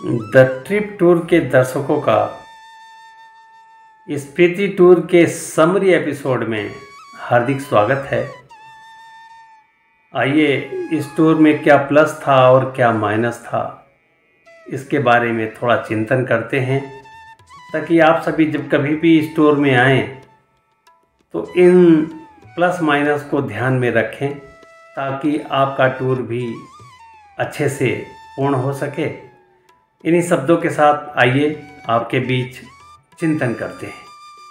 The trip tour के दर्शकों का स्पीति टूर के समरी एपिसोड में हार्दिक स्वागत है। आइए इस टूर में क्या प्लस था और क्या माइनस था, इसके बारे में थोड़ा चिंतन करते हैं, ताकि आप सभी जब कभी भी इस टूर में आएँ तो इन प्लस माइनस को ध्यान में रखें, ताकि आपका टूर भी अच्छे से पूर्ण हो सके। इन्हीं शब्दों के साथ आइए आपके बीच चिंतन करते हैं।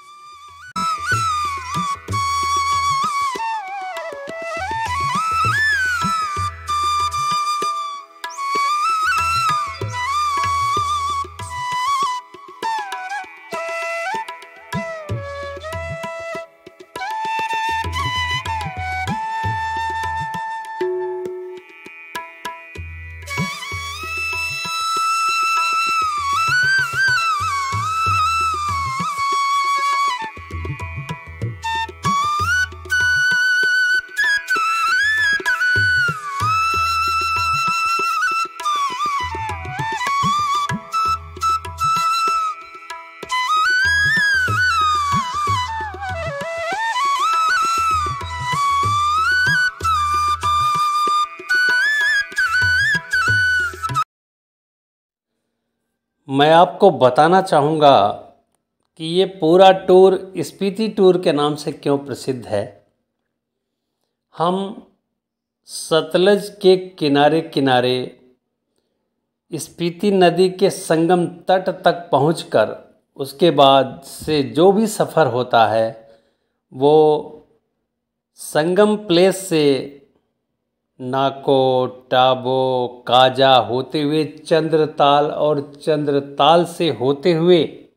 मैं आपको बताना चाहूँगा कि ये पूरा टूर स्पीति टूर के नाम से क्यों प्रसिद्ध है। हम सतलज के किनारे किनारे स्पीति नदी के संगम तट तक पहुंचकर उसके बाद से जो भी सफ़र होता है वो संगम प्लेस से नाको, टाबो, काजा होते हुए चंद्रताल और चंद्रताल से होते हुए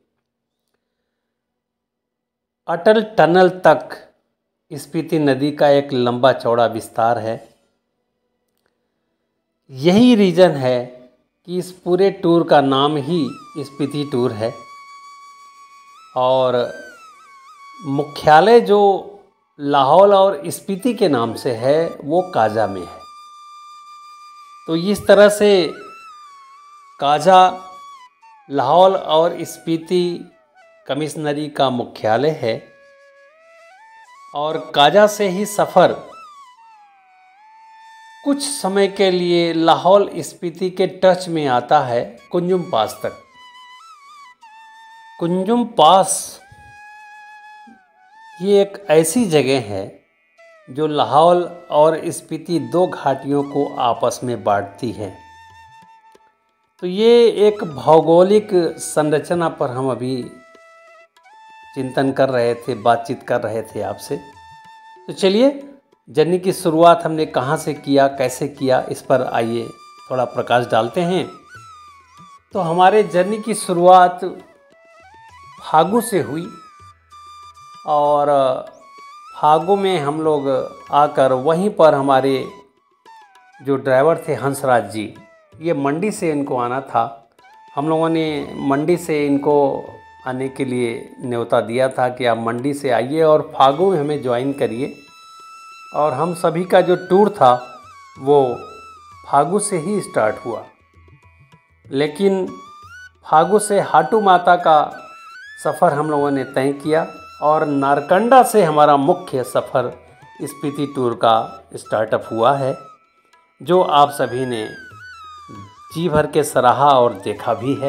अटल टनल तक स्पीति नदी का एक लंबा चौड़ा विस्तार है। यही रीज़न है कि इस पूरे टूर का नाम ही स्पीति टूर है और मुख्यालय जो लाहौल और स्पीति के नाम से है वो काजा में है। तो इस तरह से काजा, लाहौल और स्पीति कमिश्नरी का मुख्यालय है और काजा से ही सफ़र कुछ समय के लिए लाहौल स्पीति के टच में आता है कुंजुम पास तक। कुंजुम पास ये एक ऐसी जगह है जो लाहौल और स्पीति दो घाटियों को आपस में बांटती है। तो ये एक भौगोलिक संरचना पर हम अभी चिंतन कर रहे थे, बातचीत कर रहे थे आपसे। तो चलिए, जर्नी की शुरुआत हमने कहाँ से किया, कैसे किया, इस पर आइए थोड़ा प्रकाश डालते हैं। तो हमारे जर्नी की शुरुआत फागू से हुई और फागू में हम लोग आकर वहीं पर हमारे जो ड्राइवर थे हंसराज जी, ये मंडी से इनको आना था। हम लोगों ने मंडी से इनको आने के लिए न्योता दिया था कि आप मंडी से आइए और फागू में हमें ज्वाइन करिए। और हम सभी का जो टूर था वो फागू से ही स्टार्ट हुआ, लेकिन फागू से हाटू माता का सफ़र हम लोगों ने तय किया और नारकंडा से हमारा मुख्य सफ़र स्पीति टूर का स्टार्टअप हुआ है, जो आप सभी ने जी भर के सराहा और देखा भी है।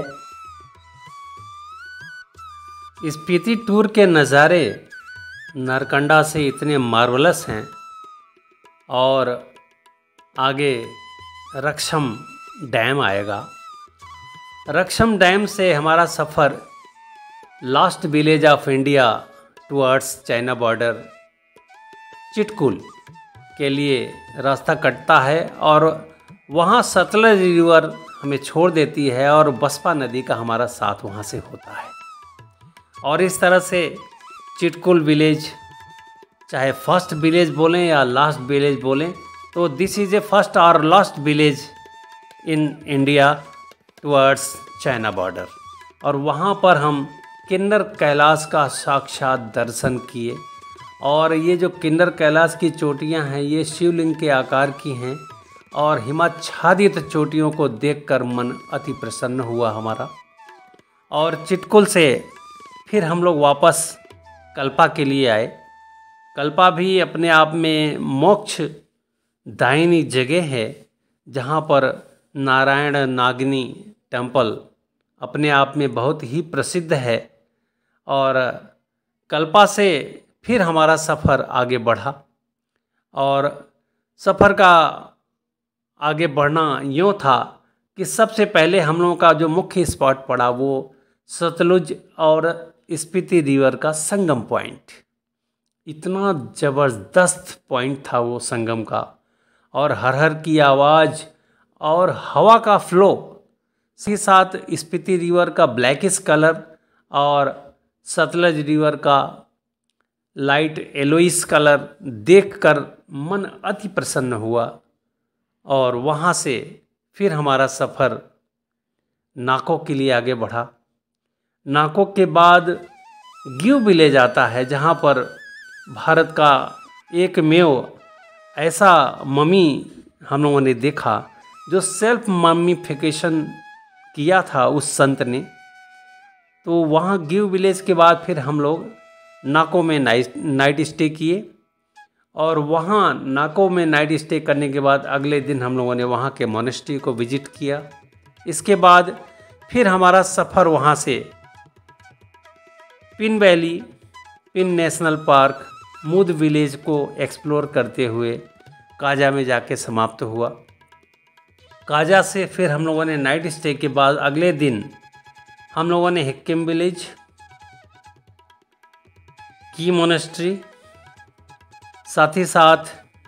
स्पीति टूर के नज़ारे नारकंडा से इतने मार्वलस हैं और आगे रक्षम डैम आएगा। रक्षम डैम से हमारा सफ़र last village of India towards China border Chitkul के लिए रास्ता कटता है और वहाँ सतलज रिवर हमें छोड़ देती है और बसपा नदी का हमारा साथ वहाँ से होता है। और इस तरह से चिटकुल विलेज, चाहे फर्स्ट विलेज बोलें या लास्ट विलेज बोलें, तो दिस इज़ ए फर्स्ट और last village in India towards China border. और वहाँ पर हम किन्नर कैलाश का साक्षात दर्शन किए। और ये जो किन्नर कैलाश की चोटियाँ हैं ये शिवलिंग के आकार की हैं और हिमाच्छादित चोटियों को देखकर मन अति प्रसन्न हुआ हमारा। और चिटकुल से फिर हम लोग वापस कल्पा के लिए आए। कल्पा भी अपने आप में मोक्ष दायिनी जगह है, जहाँ पर नारायण नागिनी टेम्पल अपने आप में बहुत ही प्रसिद्ध है। और कल्पा से फिर हमारा सफ़र आगे बढ़ा और सफ़र का आगे बढ़ना यूँ था कि सबसे पहले हम लोगों का जो मुख्य स्पॉट पड़ा वो सतलुज और स्पीति रिवर का संगम पॉइंट। इतना ज़बरदस्त पॉइंट था वो संगम का, और हर हर की आवाज़ और हवा का फ्लो के साथ स्पीति रिवर का ब्लैकिश कलर और सतलज रिवर का लाइट येलोइश कलर देखकर मन अति प्रसन्न हुआ। और वहाँ से फिर हमारा सफ़र नाको के लिए आगे बढ़ा। नाको के बाद गिव विलेज आता है, जहाँ पर भारत का एकमेव ऐसा मम्मी हम लोगों ने देखा जो सेल्फ मम्मीफिकेशन किया था उस संत ने। तो वहाँ गिव विलेज के बाद फिर हम लोग नाको में नाइट स्टे किए, और वहाँ नाको में नाइट स्टे करने के बाद अगले दिन हम लोगों ने वहाँ के मोनेस्ट्री को विजिट किया। इसके बाद फिर हमारा सफ़र वहाँ से Pin valley, Pin national park, Mud village को एक्सप्लोर करते हुए काजा में जाके समाप्त हुआ। काजा से फिर हम लोगों ने नाइट स्टे के बाद अगले दिन हम लोगों ने हिक्किम विलेज, की मोनेस्ट्री, साथ ही साथ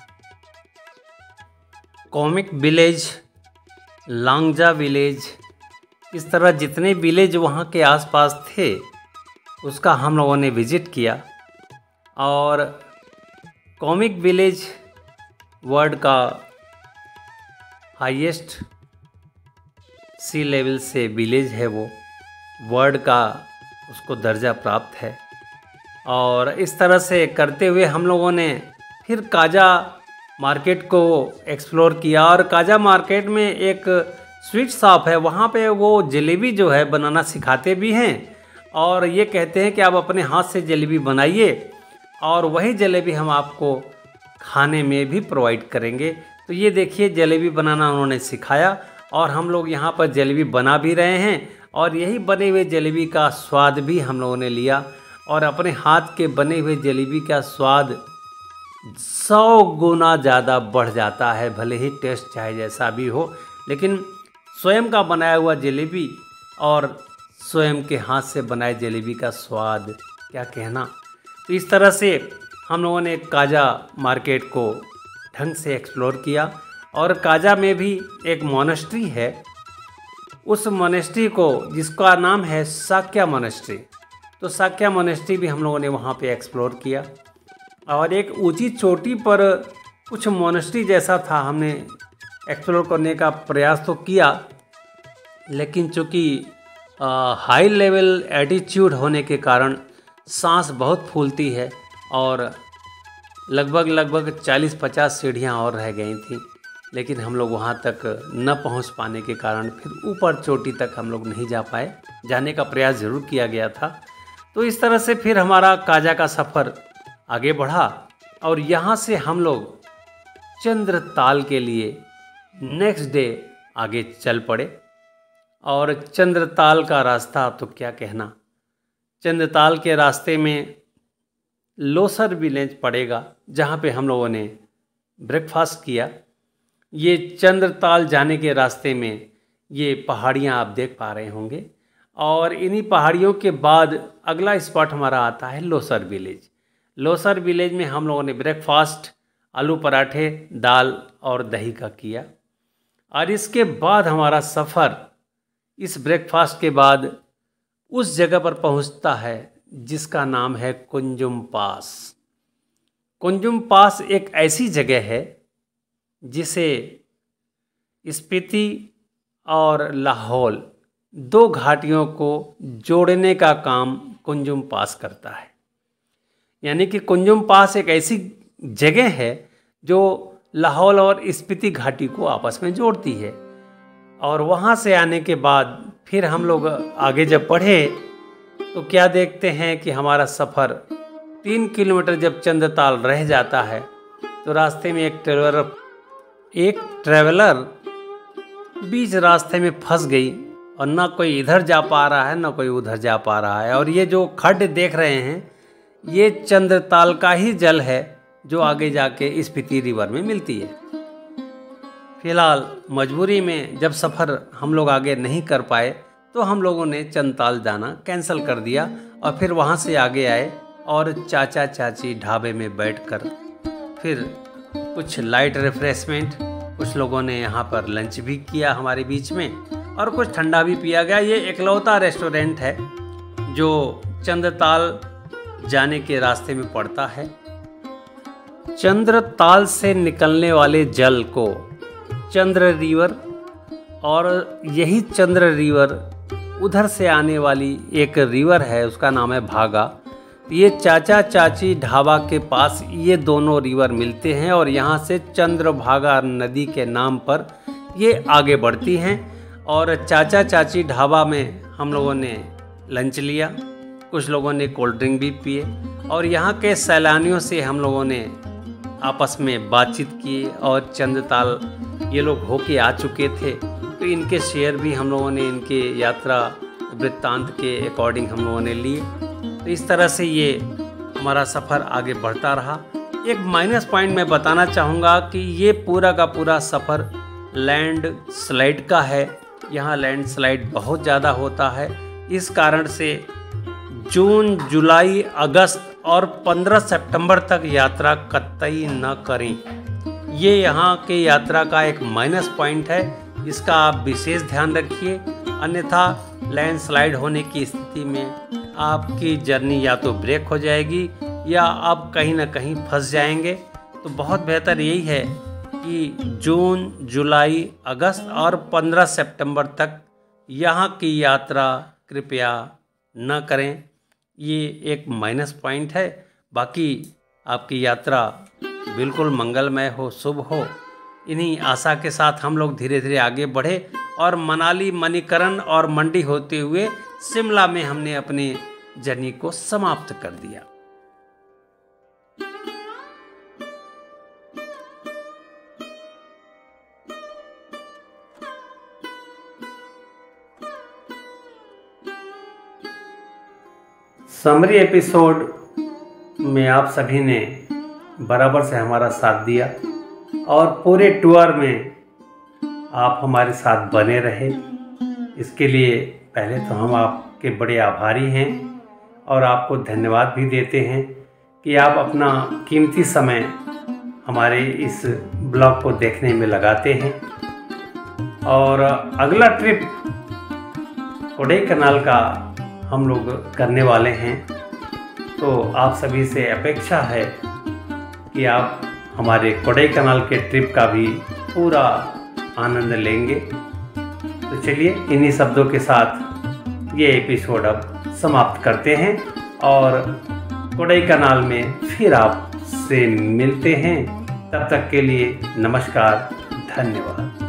कॉमिक विलेज, लांगजा विलेज, इस तरह जितने विलेज वहाँ के आसपास थे उसका हम लोगों ने विज़िट किया। और कॉमिक विलेज वर्ल्ड का हाईएस्ट सी लेवल से विलेज है, वो वर्ल्ड का उसको दर्जा प्राप्त है। और इस तरह से करते हुए हम लोगों ने फिर काजा मार्केट को एक्सप्लोर किया। और काजा मार्केट में एक स्वीट शॉप है, वहाँ पे वो जलेबी जो है बनाना सिखाते भी हैं, और ये कहते हैं कि आप अपने हाथ से जलेबी बनाइए और वही जलेबी हम आपको खाने में भी प्रोवाइड करेंगे। तो ये देखिए जलेबी बनाना उन्होंने सिखाया, और हम लोग यहाँ पर जलेबी बना भी रहे हैं, और यही बने हुए जलेबी का स्वाद भी हम लोगों ने लिया। और अपने हाथ के बने हुए जलेबी का स्वाद 100 गुना ज़्यादा बढ़ जाता है, भले ही टेस्ट चाहे जैसा भी हो, लेकिन स्वयं का बनाया हुआ जलेबी और स्वयं के हाथ से बनाए जलेबी का स्वाद क्या कहना। तो इस तरह से हम लोगों ने काजा मार्केट को ढंग से एक्सप्लोर किया। और काजा में भी एक मोनेस्ट्री है, उस मोनेस्ट्री को जिसका नाम है साक्या मोनेस्ट्री, तो साक्या मोनेस्ट्री भी हम लोगों ने वहाँ पे एक्सप्लोर किया। और एक ऊंची चोटी पर कुछ मोनेस्ट्री जैसा था, हमने एक्सप्लोर करने का प्रयास तो किया, लेकिन चूँकि हाई लेवल एल्टीट्यूड होने के कारण सांस बहुत फूलती है, और लगभग 40-50 सीढ़ियाँ और रह गई थी, लेकिन हम लोग वहाँ तक न पहुँच पाने के कारण फिर ऊपर चोटी तक हम लोग नहीं जा पाए। जाने का प्रयास ज़रूर किया गया था। तो इस तरह से फिर हमारा काजा का सफ़र आगे बढ़ा, और यहाँ से हम लोग चंद्रताल के लिए नेक्स्ट डे आगे चल पड़े। और चंद्रताल का रास्ता तो क्या कहना, चंद्रताल के रास्ते में लोसर विलेज पड़ेगा, जहाँ पे हम लोगों ने ब्रेकफास्ट किया। ये चंद्रताल जाने के रास्ते में ये पहाड़ियाँ आप देख पा रहे होंगे, और इन्हीं पहाड़ियों के बाद अगला स्पॉट हमारा आता है लोसर विलेज। लोसर विलेज में हम लोगों ने ब्रेकफास्ट आलू पराठे, दाल और दही का किया। और इसके बाद हमारा सफ़र इस ब्रेकफास्ट के बाद उस जगह पर पहुंचता है जिसका नाम है कुंजुम पास। कुंजुम पास एक ऐसी जगह है जिसे स्पीति और लाहौल 2 घाटियों को जोड़ने का काम कुंजुम पास करता है। यानी कि कुंजुम पास एक ऐसी जगह है जो लाहौल और स्पीति घाटी को आपस में जोड़ती है। और वहाँ से आने के बाद फिर हम लोग आगे जब बढ़े तो क्या देखते हैं कि हमारा सफ़र 3 किलोमीटर जब चंद्रताल रह जाता है तो रास्ते में एक ट्रेवलर बीच रास्ते में फंस गई और ना कोई इधर जा पा रहा है ना कोई उधर जा पा रहा है। और ये जो खड्ड देख रहे हैं ये चंद्रताल का ही जल है जो आगे जाके स्पीति रिवर में मिलती है। फिलहाल मजबूरी में जब सफ़र हम लोग आगे नहीं कर पाए तो हम लोगों ने चंद्रताल जाना कैंसिल कर दिया और फिर वहाँ से आगे आए और चाचा चाची ढाबे में बैठकर फिर कुछ लाइट रिफ्रेशमेंट, कुछ लोगों ने यहाँ पर लंच भी किया हमारे बीच में और कुछ ठंडा भी पिया गया। ये इकलौता रेस्टोरेंट है जो चंद्रताल जाने के रास्ते में पड़ता है। चंद्रताल से निकलने वाले जल को चंद्र रिवर और यही चंद्र रिवर उधर से आने वाली एक रिवर है उसका नाम है भागा। ये चाचा चाची ढाबा के पास ये दोनों रिवर मिलते हैं और यहाँ से चंद्रभागा नदी के नाम पर ये आगे बढ़ती हैं। और चाचा चाची ढाबा में हम लोगों ने लंच लिया, कुछ लोगों ने कोल्ड ड्रिंक भी पिए और यहाँ के सैलानियों से हम लोगों ने आपस में बातचीत की और चंद्रताल ये लोग होके आ चुके थे तो इनके शेयर भी हम लोगों ने इनके यात्रा वृत्तांत के अकॉर्डिंग हम लोगों ने लिए। तो इस तरह से ये हमारा सफ़र आगे बढ़ता रहा। एक माइनस पॉइंट मैं बताना चाहूँगा कि ये पूरा का पूरा सफ़र लैंड स्लाइड का है। यहाँ लैंड स्लाइड बहुत ज़्यादा होता है, इस कारण से जून, जुलाई, अगस्त और 15 सितंबर तक यात्रा कतई न करें। ये यहाँ के यात्रा का एक माइनस पॉइंट है, इसका आप विशेष ध्यान रखिए, अन्यथा लैंडस्लाइड होने की स्थिति में आपकी जर्नी या तो ब्रेक हो जाएगी या आप कहीं ना कहीं फंस जाएंगे। तो बहुत बेहतर यही है कि जून, जुलाई, अगस्त और 15 सितंबर तक यहाँ की यात्रा कृपया न करें। ये एक माइनस पॉइंट है। बाकी आपकी यात्रा बिल्कुल मंगलमय हो, शुभ हो। इन्हीं आशा के साथ हम लोग धीरे धीरे आगे बढ़े और मनाली, मणिकरण और मंडी होते हुए शिमला में हमने अपनी जर्नी को समाप्त कर दिया। समरी एपिसोड में आप सभी ने बराबर से हमारा साथ दिया और पूरे टूर में आप हमारे साथ बने रहे। इसके लिए पहले तो हम आपके बड़े आभारी हैं और आपको धन्यवाद भी देते हैं कि आप अपना कीमती समय हमारे इस ब्लॉग को देखने में लगाते हैं। और अगला ट्रिप कोडाईकनाल का हम लोग करने वाले हैं, तो आप सभी से अपेक्षा है कि आप हमारे कोडाईकनाल के ट्रिप का भी पूरा आनंद लेंगे। तो चलिए इन्हीं शब्दों के साथ ये एपिसोड अब समाप्त करते हैं और कोडाईकनाल में फिर आपसे मिलते हैं। तब तक के लिए नमस्कार, धन्यवाद।